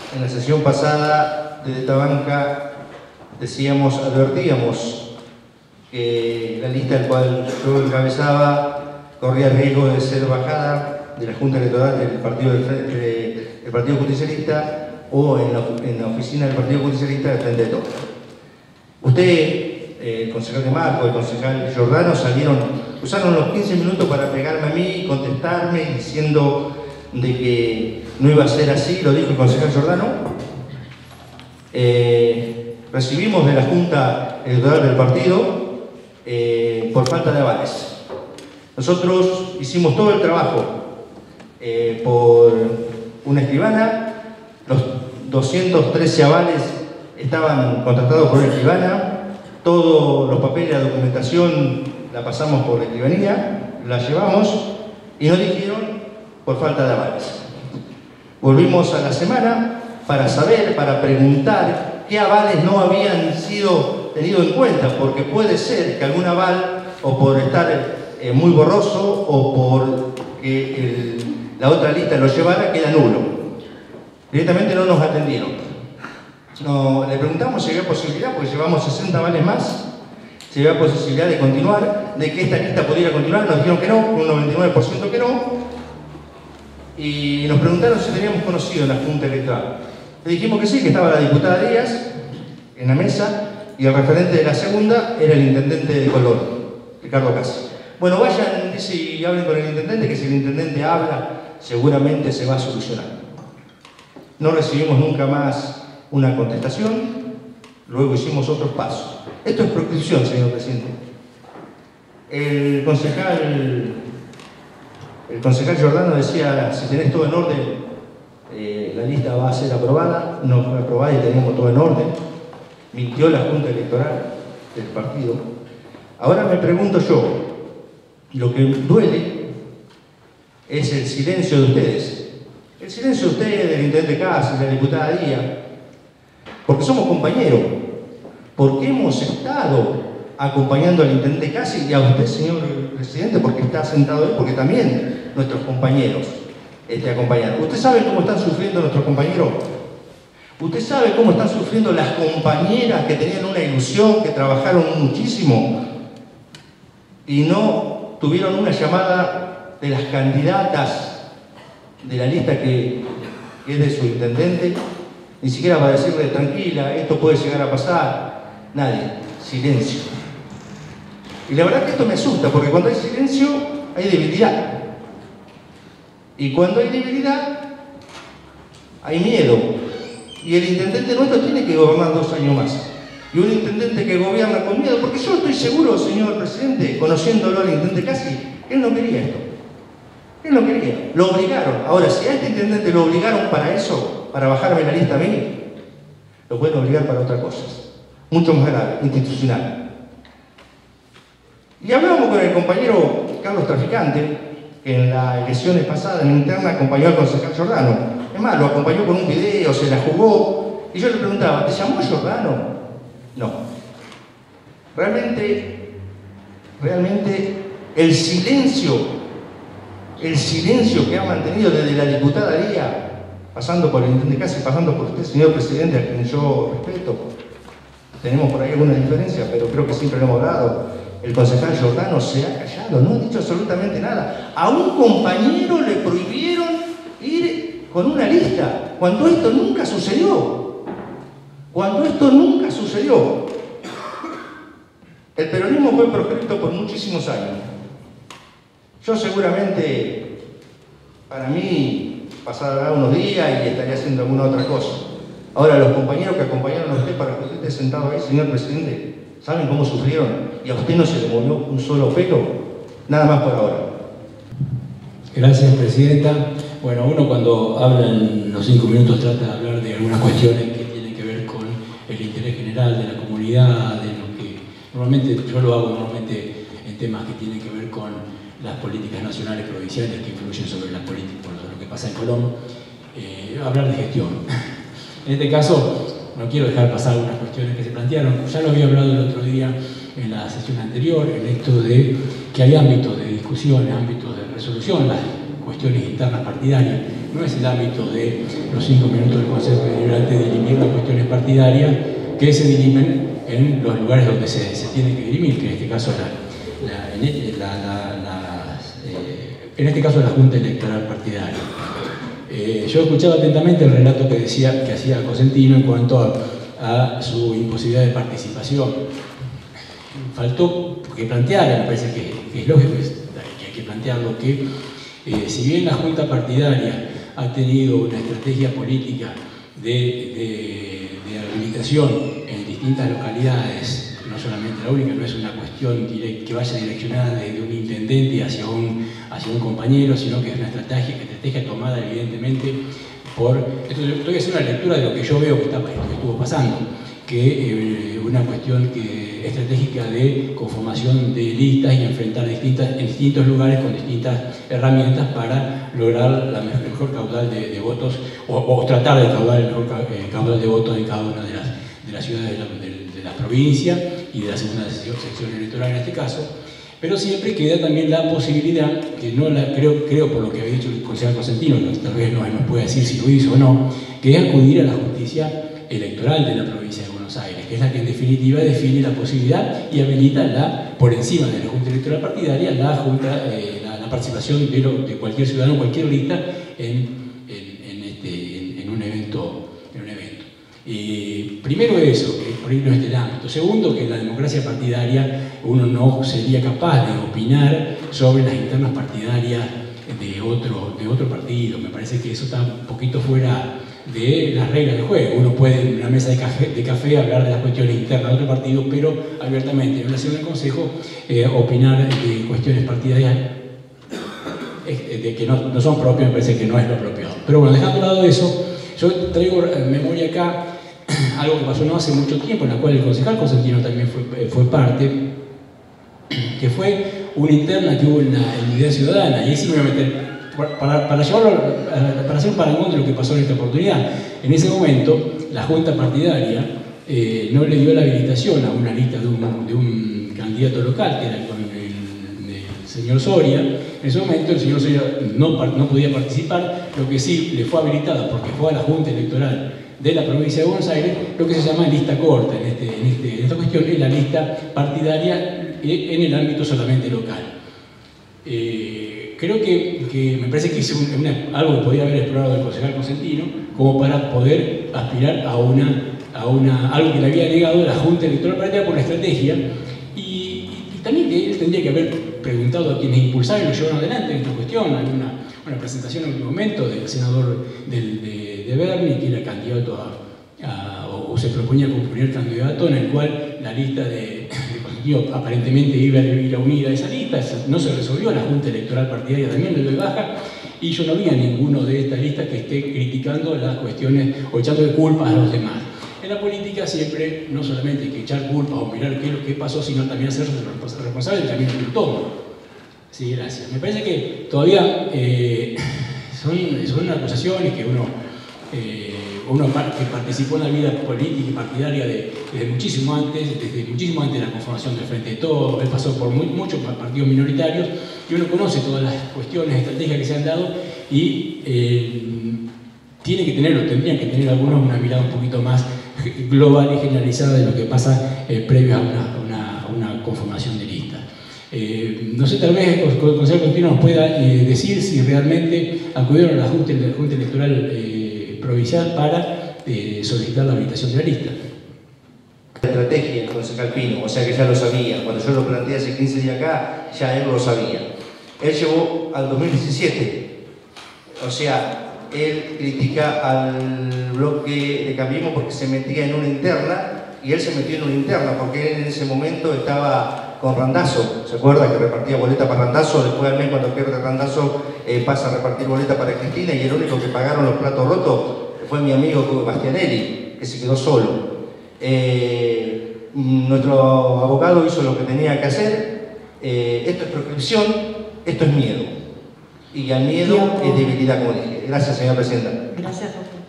En la sesión pasada de esta banca advertíamos que la lista del cual yo encabezaba corría el riesgo de ser bajada de la Junta Electoral del Partido Justicialista o en la oficina del Partido Justicialista del Frente de Todos. Usted, el concejal de Marco, el concejal Giordano usaron los 15 minutos para pegarme a mí y contestarme diciendo de que no iba a ser así, lo dijo el concejal Giordano. Recibimos de la Junta Electoral del partido por falta de avales. Nosotros hicimos todo el trabajo por una escribana, los 213 avales estaban contratados por una escribana, todos los papeles, la documentación la pasamos por la escribanía, la llevamos y nos dijeron por falta de avales. Volvimos a la semana para saber, para preguntar qué avales no habían sido tenidos en cuenta, porque puede ser que algún aval, o por estar muy borroso, o por que la otra lista lo llevara, queda nulo. Directamente no nos atendieron. Le preguntamos si había posibilidad, porque llevamos 60 avales más, si había posibilidad de continuar, de que esta lista pudiera continuar. Nos dijeron que no, un 99% que no. Y nos preguntaron si teníamos conocido en la Junta Electoral. Le dijimos que sí, que estaba la diputada Díaz en la mesa, y el referente de la segunda era el intendente de Colón, Ricardo Casi. Bueno, vayan, dice, y hablen con el intendente, que si el intendente habla, seguramente se va a solucionar. No recibimos nunca más una contestación, luego hicimos otros pasos. Esto es prescripción, señor presidente. El concejal Giordano decía, si tenés todo en orden, la lista va a ser aprobada. No fue aprobada y teníamos todo en orden. Mintió la Junta Electoral del partido. Ahora me pregunto yo, lo que duele es el silencio de ustedes. El silencio de ustedes, del intendente Casi, de la diputada Díaz, porque somos compañeros, porque hemos estado acompañando al intendente Casi y a usted, señor presidente, porque está sentado ahí, porque también nuestros compañeros acompañan. ¿Usted sabe cómo están sufriendo nuestros compañeros? ¿Usted sabe cómo están sufriendo las compañeras que tenían una ilusión, que trabajaron muchísimo y no tuvieron una llamada de las candidatas de la lista que es de su intendente? Ni siquiera para decirle, tranquila, esto puede llegar a pasar. Nadie. Silencio. Y la verdad que esto me asusta, porque cuando hay silencio, hay debilidad. Y cuando hay debilidad, hay miedo. Y el intendente nuestro tiene que gobernar 2 años más. Y un intendente que gobierna con miedo, porque yo estoy seguro, señor presidente, conociéndolo al intendente Casi, él no quería esto. Él no quería. Lo obligaron. Ahora, si a este intendente lo obligaron para eso, para bajarme la lista a mí, lo pueden obligar para otras cosas. Mucho más grave, institucional. Y hablábamos con el compañero Carlos Traficante, que en las elecciones pasadas, en interna, acompañó al concejal Giordano. Es más, lo acompañó con un video, se la jugó. Y yo le preguntaba, ¿te llamó Giordano? No. Realmente, el silencio que ha mantenido desde la diputada Díaz, pasando por el intendente Casi, pasando por usted, señor presidente, a quien yo respeto. Tenemos por ahí algunas diferencias, pero creo que siempre lo hemos dado. El concejal Giordano se ha callado, no ha dicho absolutamente nada. A un compañero le prohibieron ir con una lista, cuando esto nunca sucedió. Cuando esto nunca sucedió. El peronismo fue proscripto por muchísimos años. Yo seguramente, para mí, pasará unos días y estaría haciendo alguna otra cosa. Ahora, los compañeros que acompañaron a usted para que usted esté sentado ahí, señor presidente, ¿saben cómo sufrieron? Y a usted no se le movió un solo pelo. Nada más por ahora. Gracias, presidenta. Bueno, uno cuando habla en los 5 minutos trata de hablar de algunas cuestiones que tienen que ver con el interés general de la comunidad, de lo que normalmente, yo lo hago normalmente en temas que tienen que ver con las políticas nacionales, provinciales, que influyen sobre las políticas, sobre lo que pasa en Colón. Hablar de gestión. En este caso, no quiero dejar pasar algunas cuestiones que se plantearon. Ya lo había hablado el otro día en la sesión anterior, en esto de que hay ámbitos de discusión, ámbitos de resolución, las cuestiones internas partidarias, no es el ámbito de los 5 minutos del Consejo Deliberante de dirimir las cuestiones partidarias que se dirimen en los lugares donde se tiene que dirimir, que en este caso la Junta Electoral Partidaria. Yo escuchaba atentamente el relato que hacía Cosentino en cuanto a su imposibilidad de participación. Faltó que planteara, me parece que es lógico que hay que plantearlo, que si bien la Junta Partidaria ha tenido una estrategia política de habilitación en distintas localidades, no solamente la única, no es una cuestión que vaya direccionada desde un intendente hacia un compañero, sino que es una estrategia tomada evidentemente por... Estoy haciendo una lectura de lo que yo veo que estuvo pasando, que una cuestión estratégica de conformación de listas y enfrentar en distintos lugares con distintas herramientas para lograr la mejor caudal de votos o tratar de caudar el mejor caudal de votos en cada una de las ciudades de la provincia y de la segunda sección electoral en este caso, pero siempre queda también la posibilidad, que no la creo por lo que había dicho el concejal Cosentino, que tal vez no nos puede decir si lo hizo o no, que es acudir a la justicia electoral de la provincia de Buenos Aires, que es la que en definitiva define la posibilidad y habilita por encima de la Junta Electoral Partidaria la participación de cualquier ciudadano, cualquier lista en un evento. Y primero eso, por irnos en este ámbito. Segundo, que en la democracia partidaria uno no sería capaz de opinar sobre las internas partidarias de otro partido. Me parece que eso está un poquito fuera de las reglas del juego. Uno puede en una mesa de café hablar de las cuestiones internas de otro partido, pero abiertamente en relación al Consejo opinar de cuestiones partidarias de que no son propias, me parece que no es lo apropiado. Pero bueno, dejando de lado eso, yo traigo en memoria acá algo que pasó no hace mucho tiempo, en la cual el concejal Cosentino también fue parte, que fue una interna que hubo en la Unidad Ciudadana, y ahí sí me voy a meter, para hacer un parangón de lo que pasó en esta oportunidad. En ese momento, la Junta Partidaria no le dio la habilitación a una lista de un candidato local, que era el señor Soria. En ese momento el señor Soria no podía participar, lo que sí le fue habilitado, porque fue a la Junta Electoral de la provincia de Buenos Aires, lo que se llama lista corta en esta cuestión, es la lista partidaria en el ámbito solamente local. Creo que me parece que es algo que podía haber explorado el concejal Cosentino como para poder aspirar a algo que le había negado la Junta Electoral Partidaria por la estrategia, y también que él tendría que haber preguntado a quienes impulsaron y lo llevaron adelante en esta cuestión. Hay una presentación en un momento del senador de Berni, que era candidato o se proponía como primer candidato, en el cual la lista de Cosentino aparentemente iba a ir unida a esa lista. No se resolvió, la Junta Electoral Partidaria también le dio de baja, y yo no vi a ninguno de estas listas que esté criticando las cuestiones o echando de culpas a los demás. En la política siempre no solamente hay que echar culpas o mirar qué es lo que pasó, sino también hacerse responsable del camino que uno toma. Sí, gracias. Me parece que todavía son acusaciones que uno que participó en la vida política y partidaria desde muchísimo antes de la conformación del Frente de Todos. Él pasó por muchos partidos minoritarios y uno conoce todas las cuestiones estratégicas que se han dado, y tendrían que tener algunos una mirada un poquito más global y generalizada de lo que pasa previo a una conformación de listas. No sé, tal vez el concejal Cosentino nos pueda decir si realmente acudieron a la Junta Electoral Provincial para solicitar la habilitación de la lista. La estrategia del concejal Pino, o sea que ya lo sabía. Cuando yo lo planteé hace 15 días acá, ya él lo sabía. Él llegó al 2017, o sea, él critica al bloque de Cambiemos porque se metía en una interna, y él se metió en una interna porque él en ese momento estaba con Randazzo. ¿Se acuerda que repartía boleta para Randazzo? Después al mes, cuando pierde Randazzo, pasa a repartir boleta para Cristina, y el único que pagaron los platos rotos fue mi amigo Bastianelli, que se quedó solo. Nuestro abogado hizo lo que tenía que hacer. Esto es proscripción, esto es miedo. Y al miedo es debilidad, como dije. Gracias, señora presidenta. Gracias, doctor.